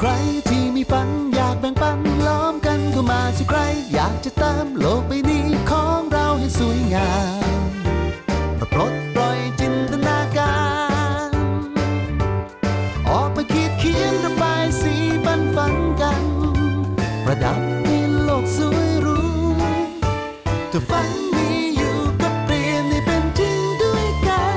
ใครที่มีฝันอยากแบ่งปันล้อมกันเข้ามาสิใครอยากจะเติมโลกใบนี้ของเราให้สวยงามมาปลดปล่อยจินตนาการออกมาคิดเขียนระบายสีบันฝันกันประดับให้โลกสวยหรูถ้าฝันมีอยู่ก็เปลี่ยนให้เป็นจริงด้วยกัน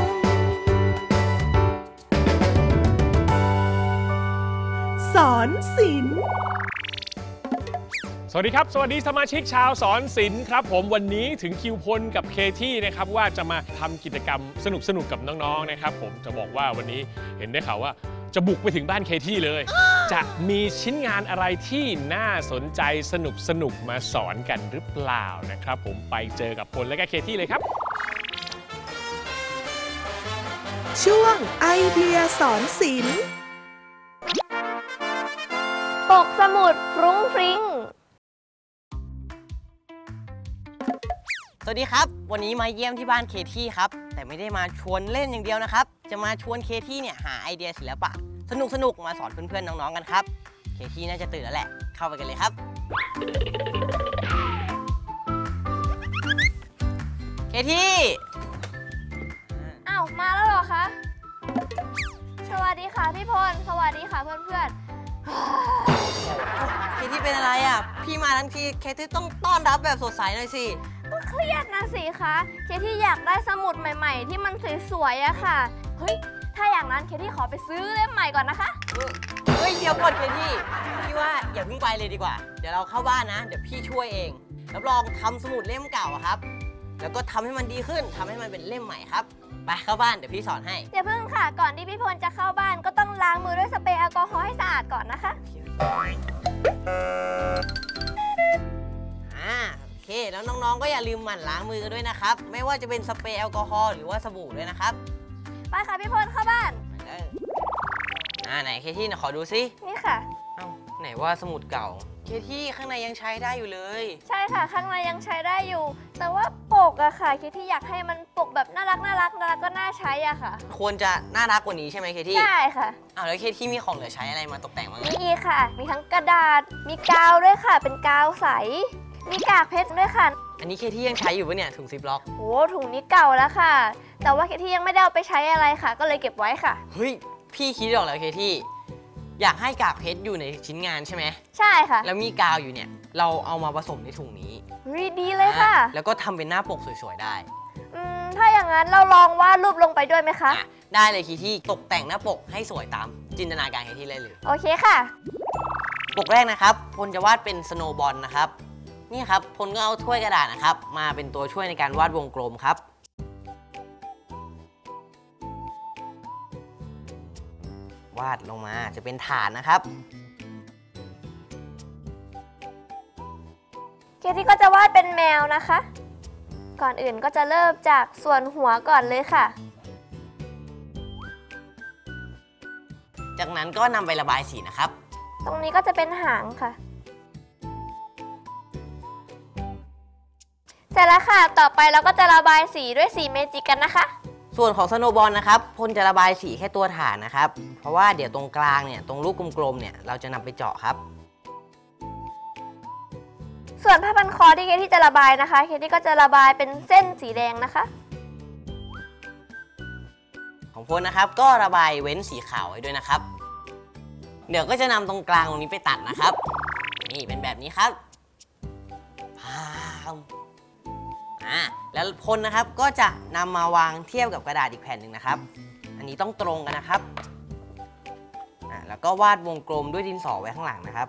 สอนศิลป์สวัสดีครับสวัสดีสมาชิกชาวสอนศิลป์ครับผมวันนี้ถึงคิวพลกับเคที่นะครับว่าจะมาทำกิจกรรมสนุกกับน้องๆนะครับผมจะบอกว่าวันนี้เห็นได้ข่าวว่าจะบุกไปถึงบ้านเคที่เลยจะมีชิ้นงานอะไรที่น่าสนใจสนุกมาสอนกันหรือเปล่านะครับผมไปเจอกับพลและก็เคที่เลยครับช่วงไอเดียสอนศิลป์ปกสมุดฟรุ้งฟริ้งสวัสดีครับวันนี้มาเยี่ยมที่บ้านเคที่ครับแต่ไม่ได้มาชวนเล่นอย่างเดียวนะครับจะมาชวนเคที่เนี่ยหาไอเดียศิลปะสนุกมาสอนเพื่อนๆน้องๆกันครับเคที่น่าจะตื่นแล้วแหละเข้าไปกันเลยครับเคที่อ้าวมาแล้วเหรอคะสวัสดีค่ะพี่พลสวัสดีค่ะเพื่อนเคที่เป็นอะไรอ่ะพี่มาทั้งทีเคที่ต้องต้อนรับแบบสดใสหน่อยสิก็เครียดนะสิคะเคที่อยากได้สมุดใหม่ๆที่มันสวยๆอะค่ะเฮ้ยถ้าอย่างนั้นเคที่ขอไปซื้อเล่มใหม่ก่อนนะคะเฮ้ยเดี๋ยวก่อนเคที่พี่ว่าอย่าเพิ่งไปเลยดีกว่าเดี๋ยวเราเข้าบ้านนะเดี๋ยวพี่ช่วยเองรับรองทำสมุดเล่มเก่าครับแล้วก็ทำให้มันดีขึ้นทำให้มันเป็นเล่มใหม่ครับไปเข้าบ้านเดี๋ยวพี่สอนให้อย่าเพิ่งค่ะก่อนที่พี่พลจะเข้าบ้านก็ต้องล้างมือด้วยสเปรย์แอลกอฮอล์ให้สะอาดก่อนนะคะโอเคแล้วน้องๆก็อย่าลืมหมั่นล้างมือกันด้วยนะครับไม่ว่าจะเป็นสเปรย์แอลกอฮอล์หรือว่าสบู่ด้วยนะครับไปค่ะพี่พลเข้าบ้านไหนเคที่ขอดูซินี่ค่ะไหนว่าสมุดเก่าเคที่ข้างในยังใช้ได้อยู่เลยใช่ค่ะข้างในยังใช้ได้อยู่แต่ว่าปกอะค่ะเคที่อยากให้มันปกแบบน่ารักแล้วก็น่าใช้อะค่ะควรจะน่ารักกว่านี้ใช่ไหมเคที่ใช่ค่ะแล้วเคที่มีของเหลือใช้อะไรมาตกแต่งบ้างมีค่ะมีทั้งกระดาษมีกาวด้วยค่ะเป็นกาวใสมีกากเพชรด้วยค่ะอันนี้เคที่ยังใช้อยู่ปะเนี่ยถุงซิปล็อกโอ้ถุงนี้เก่าแล้วค่ะแต่ว่าเคที่ยังไม่ได้เอาไปใช้อะไรค่ะก็เลยเก็บไว้ค่ะเฮ้ยพี่คิดออกแล้วเคที่อยากให้กากเพชรอยู่ในชิ้นงานใช่ไหมใช่ค่ะแล้วมีกาวอยู่เนี่ยเราเอามาผสมในถุงนี้ดีเลยค่ะแล้วก็ทำเป็นหน้าปกสวยๆได้ถ้าอย่างนั้นเราลองวาดรูปลงไปด้วยไหมคะได้เลยเคที่ตกแต่งหน้าปกให้สวยตามจินตนาการเคที่เลยโอเคค่ะปกแรกนะครับพลจะวาดเป็นสโนว์บอลนะครับนี่ครับพลก็เอาถ้วยกระดาษนะครับมาเป็นตัวช่วยในการวาดวงกลมครับวาดลงมาจะเป็นฐานนะครับเคที่ก็จะวาดเป็นแมวนะคะก่อนอื่นก็จะเริ่มจากส่วนหัวก่อนเลยค่ะจากนั้นก็นำไประบายสีนะครับตรงนี้ก็จะเป็นหางค่ะเสร็จแล้วค่ะต่อไปเราก็จะระบายสีด้วยสีเมจิกกันนะคะส่วนของสโนว์บอลนะครับพลจะระบายสีแค่ตัวฐานนะครับเพราะว่าเดี๋ยวตรงกลางเนี่ยตรงลูกกลมๆเนี่ยเราจะนำไปเจาะครับส่วนผ้าพันคอที่เคที่จะระบายนะคะเคที่ก็จะระบายเป็นเส้นสีแดงนะคะของพลนะครับก็ระบายเว้นสีขาวไว้ด้วยนะครับเดี๋ยวก็จะนำตรงกลางตรงนี้ไปตัดนะครับนี่เป็นแบบนี้ครับแล้วพลนะครับก็จะนำมาวางเทียบกับกระดาษอีกแผ่นหนึ่งนะครับอันนี้ต้องตรงกันนะครับแล้วก็วาดวงกลมด้วยดินสอไว้ข้างหลังนะครับ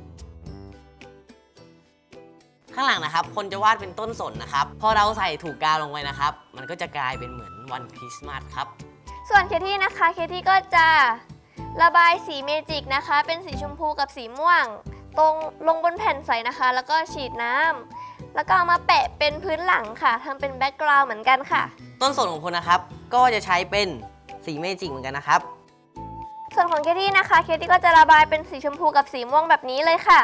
ข้างหลังนะครับพลจะวาดเป็นต้นสนนะครับพอเราใส่ถูกกาวลงไปนะครับมันก็จะกลายเป็นเหมือนวันคริสต์มาสครับส่วนเคที่นะคะเคที่ก็จะระบายสีเมจิกนะคะเป็นสีชมพูกับสีม่วงตรงลงบนแผ่นใสนะคะแล้วก็ฉีดน้ำแล้วก็เอามาแปะเป็นพื้นหลังค่ะทำเป็นแบ็กกราวด์เหมือนกันค่ะต้นสนของพลนะครับก็จะใช้เป็นสีเมจิกเหมือนกันนะครับส่วนของเคที่นะคะเคที่ก็จะระบายเป็นสีชมพูกับสีม่วงแบบนี้เลยค่ะ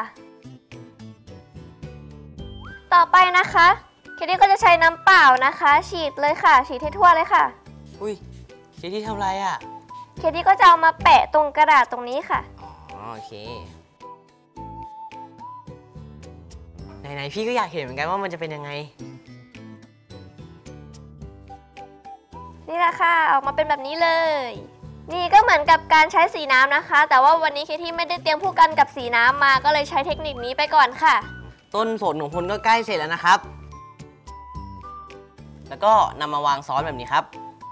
ต่อไปนะคะเคที่ก็จะใช้น้ำเปล่านะคะฉีดเลยค่ะฉีดให้ทั่วเลยค่ะอุ้ยเคที่ทำไรอ่ะเคที่ก็จะเอามาแปะตรงกระดาษตรงนี้ค่ะอ๋อโอเคไหนๆพี่ก็อยากเห็นเหมือนกันว่ามันจะเป็นยังไงนี่แหละค่ะออกมาเป็นแบบนี้เลยนี่ก็เหมือนกับการใช้สีน้ำนะคะ แต่ว่าวันนี้เคที่ไม่ได้เตรียมผู้กันกับสีน้ำมาก็เลยใช้เทคนิคนี้ไปก่อนค่ะต้นสนของพลก็ใกล้เสร็จแล้วนะครับแล้วก็นำมาวางซ้อนแบบนี้ครับ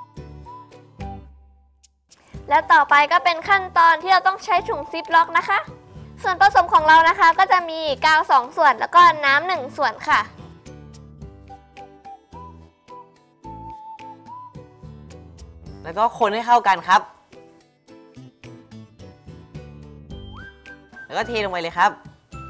แล้วต่อไปก็เป็นขั้นตอนที่เราต้องใช้ถุงซิปล็อกนะคะส่วนผสมของเรานะคะก็จะมีกาว2ส่วนแล้วก็น้ำ1ส่วนค่ะแล้วก็คนให้เข้ากันครับแล้วก็เทลงไปเลยครับ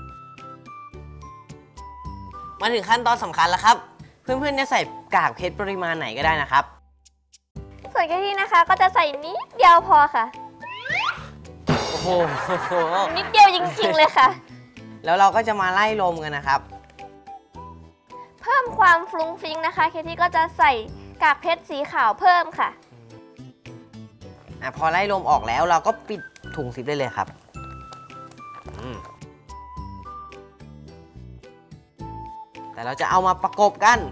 มาถึงขั้นตอนสำคัญแล้วครับเพื่อนๆจะใส่กากเพชรปริมาณไหนก็ได้นะครับส่วนแค่ที่นะคะก็จะใส่นิดเดียวพอค่ะโอ้โหนิดเดียวจริงๆเลยค่ะแล้วเราก็จะมาไล่ลมกันนะครับเพิ่มความฟรุ้งฟริ้งนะคะเคที่ก็จะใส่กากเพชรสีขาวเพิ่มค่ะพอไล่ลมออกแล้วเราก็ปิดถุงซิปได้เลยครับแต่เราจะเอามาประกบกัน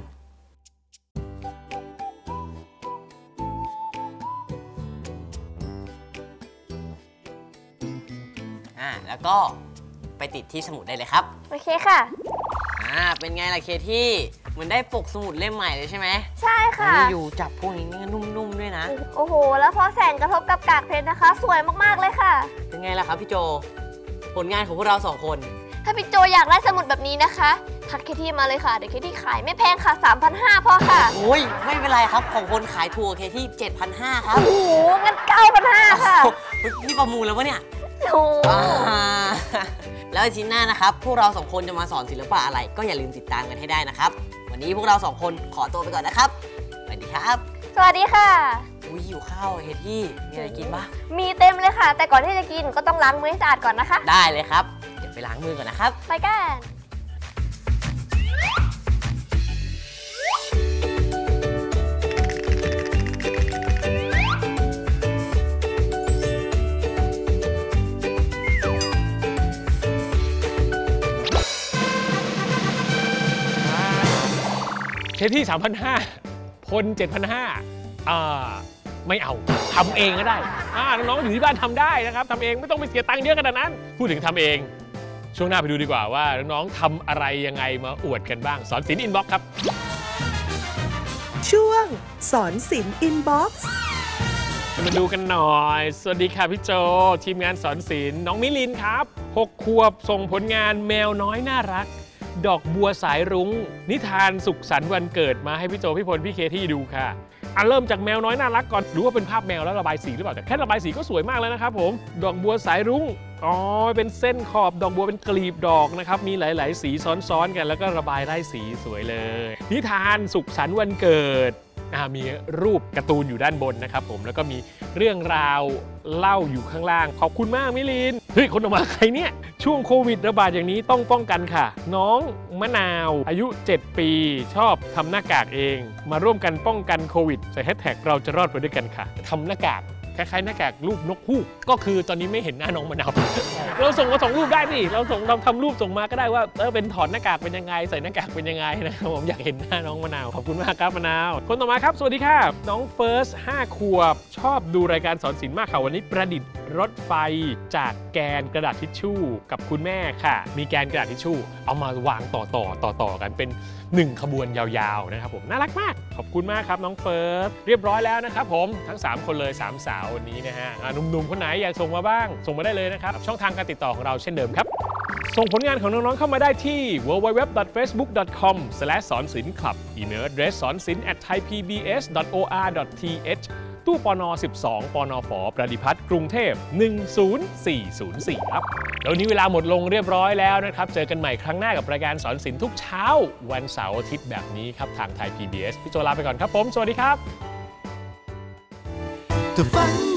แล้วก็ไปติดที่สมุดได้เลยครับโอเคค่ะเป็นไงล่ะเคที่เหมือนได้ปกสมุดเล่มใหม่เลยใช่ไหมใช่ค่ะอยู่จับพวกนี้นุ่มๆด้วยนะโอ้โหแล้วพอแสงกระทบกับกากเพชรนะคะสวยมากๆเลยค่ะเป็นไงล่ะครับพี่โจผลงานของพวกเรา2คนถ้าพี่โจอยากได้สมุดแบบนี้นะคะทักเคที่มาเลยค่ะเดี๋ยวเคที่ขายไม่แพงค่ะ 3,500 พอค่ะโอ้ยไม่เป็นไรครับของคนขายถูกเคที่ 7,500 ครับโอ้โหงั้น 9,500 ค่ะนี่ประมูลแล้ววะเนี่ยโอ้แล้วอาทิตย์หน้านะครับพวกเรา2คนจะมาสอนศิลปะอะไรก็อย่าลืมติดตามกันให้ได้นะครับวันนี้พวกเรา2คนขอตัวไปก่อนนะครับสวัสดีครับสวัสดีค่ะหิวข้าวเคที่มีอะไรกินบ้างมีเต็มเลยค่ะแต่ก่อนที่จะกินก็ต้องล้างมือให้สะอาดก่อนนะคะได้เลยครับเดี๋ยวไปล้างมือก่อนนะครับไปกันเคที่ 3,500 พล 7,500 ไม่เอาทำเองก็ได้น้องๆอยู่ที่บ้านทำได้นะครับทำเองไม่ต้องไปเสียตังค์เยอะขนาดนั้นพูดถึงทำเองช่วงหน้าไปดูดีกว่าว่าน้องๆทำอะไรยังไงมาอวดกันบ้างสอนศิลป์อินบ็อกซ์ครับช่วงสอนศิลป์อินบ็อกซ์มาดูกันหน่อยสวัสดีค่ะพี่โจทีมงานสอนศิลป์น้องมิลินครับ6 ขวบส่งผลงานแมวน้อยน่ารักดอกบัวสายรุ้งนิทานสุขสันต์วันเกิดมาให้พี่โจพี่พลพี่เคที่ดูค่ะเริ่มจากแมวน้อยน่ารักก่อนรู้ว่าเป็นภาพแมวแล้วระบายสีหรือเปล่าแต่แค่ระบายสีก็สวยมากแล้วนะครับผมดอกบัวสายรุ้งเป็นเส้นขอบดอกบัวเป็นกลีบดอกนะครับมีหลายๆสีซ้อนๆกันแล้วก็ระบายไล่สีสวยเลยนิทานสุขสันต์วันเกิดมีรูปการ์ตูนอยู่ด้านบนนะครับผมแล้วก็มีเรื่องราวเล่าอยู่ข้างล่างขอบคุณมากมิลินเฮ้ยคนออกมาใครเนี่ยช่วงโควิดระบาดอย่างนี้ต้องป้องกันค่ะน้องมะนาวอายุ7 ปีชอบทำหน้ากากเองมาร่วมกันป้องกันโควิดใส่แฮชแท็กเราจะรอดไปด้วยกันค่ะทำหน้ากากคล้ายๆหน้ากากรูปนกฮูกก็คือตอนนี้ไม่เห็นหน้าน้องมะนาวเราส่งมา2 รูปได้ดิเราทำรูปส่งมาก็ได้ว่าเป็นถอดหน้ากากเป็นยังไงใส่หน้ากากเป็นยังไงนะครับผมอยากเห็นหน้าน้องมะนาวขอบคุณมากครับมะนาวคนต่อมาครับสวัสดีค่ะน้องเฟิร์ส5 ขวบชอบดูรายการสอนศิลป์มากค่ะวันนี้ประดิษฐ์รถไฟจากแกนกระดาษทิชชู่กับคุณแม่ค่ะมีแกนกระดาษทิชชู่เอามาวางต่อกันเป็น1 ขบวนยาวๆนะครับผมน่ารักมากขอบคุณมากครับน้องเฟิร์สเรียบร้อยแล้วนะครับผมทั้ง3 คนเลย3 สาววันนี้นะฮะหนุ่มๆคนไหนอยากส่งมาบ้างส่งมาได้เลยนะครับช่องทางการติดต่อของเราเช่นเดิมครับส่งผลงานของน้องๆเข้ามาได้ที่ www.facebook.com/sonsilinclub อีเมล address sonsilin@thaipbs.or.th ตู้ปน12ปนฝประดิพัฒน์กรุงเทพ10404ครับแล้วนี้เวลาหมดลงเรียบร้อยแล้วนะครับเจอกันใหม่ครั้งหน้ากับรายการสอนศิลป์ทุกเช้าวันเสาร์อาทิตย์แบบนี้ครับทางไทย PBS พี่โจลาไปก่อนครับผมสวัสดีครับ